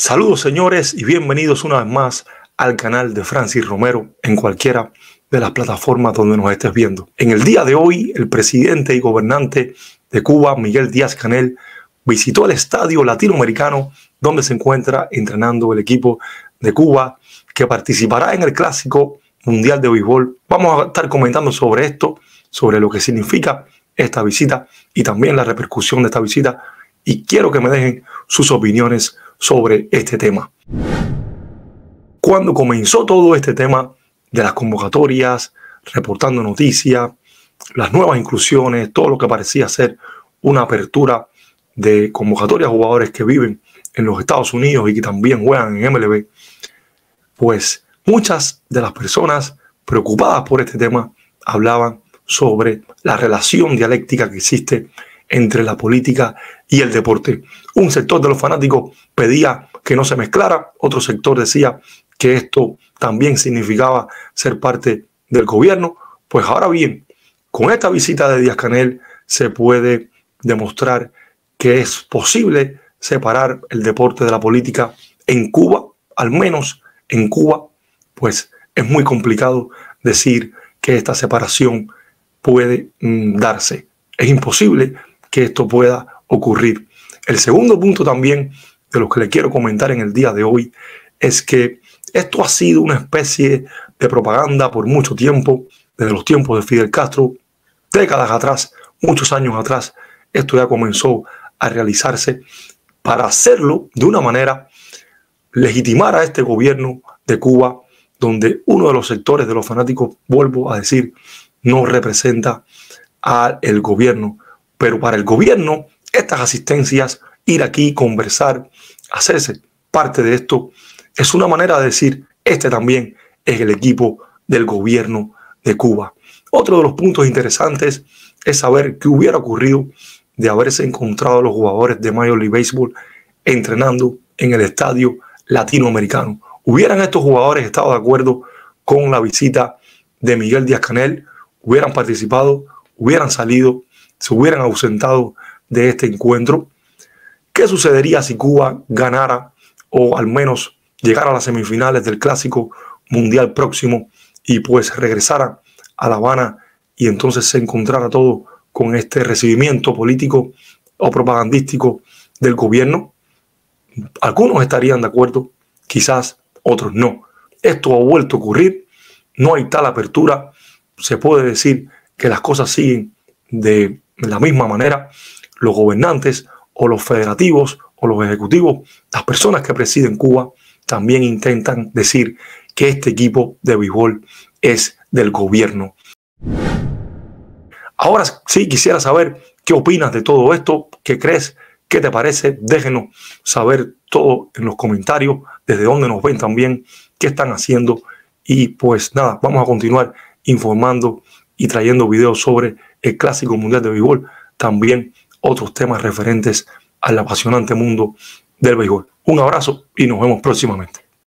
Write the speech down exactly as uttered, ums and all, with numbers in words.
Saludos señores y bienvenidos una vez más al canal de Francis Romero en cualquiera de las plataformas donde nos estés viendo. En el día de hoy, el presidente y gobernante de Cuba, Miguel Díaz-Canel, visitó el estadio latinoamericano donde se encuentra entrenando el equipo de Cuba que participará en el Clásico Mundial de Béisbol. Vamos a estar comentando sobre esto, sobre lo que significa esta visita y también la repercusión de esta visita, y quiero que me dejen sus opiniones sobre este tema. Cuando comenzó todo este tema de las convocatorias, reportando noticias, las nuevas inclusiones, todo lo que parecía ser una apertura de convocatorias a jugadores que viven en los Estados Unidos y que también juegan en M L B, pues muchas de las personas preocupadas por este tema hablaban sobre la relación dialéctica que existe entre la política y el deporte. Un sector de los fanáticos pedía que no se mezclara, otro sector decía que esto también significaba ser parte del gobierno. Pues ahora bien, con esta visita de Díaz-Canel se puede demostrar que es posible separar el deporte de la política en Cuba, al menos en Cuba, pues es muy complicado decir que esta separación puede mm, darse. Es imposible que esto pueda ocurrir. El segundo punto también de lo que le quiero comentar en el día de hoy es que esto ha sido una especie de propaganda por mucho tiempo, desde los tiempos de Fidel Castro, décadas atrás, muchos años atrás. Esto ya comenzó a realizarse para hacerlo de una manera, legitimar a este gobierno de Cuba, donde uno de los sectores de los fanáticos, vuelvo a decir, no representa al gobierno. Pero para el gobierno, estas asistencias, ir aquí, conversar, hacerse parte de esto, es una manera de decir, este también es el equipo del gobierno de Cuba. Otro de los puntos interesantes es saber qué hubiera ocurrido de haberse encontrado los jugadores de Major League Baseball entrenando en el estadio latinoamericano. ¿Hubieran estos jugadores estado de acuerdo con la visita de Miguel Díaz-Canel? ¿Hubieran participado? ¿Hubieran salido? ¿Se hubieran ausentado de este encuentro? ¿Qué sucedería si Cuba ganara o al menos llegara a las semifinales del Clásico Mundial próximo y pues regresara a La Habana y entonces se encontrara todo con este recibimiento político o propagandístico del gobierno? Algunos estarían de acuerdo, quizás otros no. Esto ha vuelto a ocurrir, no hay tal apertura, se puede decir que las cosas siguen de la misma manera. Los gobernantes o los federativos o los ejecutivos, las personas que presiden Cuba, también intentan decir que este equipo de béisbol es del gobierno. Ahora sí quisiera saber qué opinas de todo esto, qué crees, qué te parece. Déjenos saber todo en los comentarios, desde dónde nos ven también, qué están haciendo. Y pues nada, vamos a continuar informando y trayendo videos sobre el Clásico Mundial de Béisbol, también otros temas referentes al apasionante mundo del béisbol. Un abrazo y nos vemos próximamente.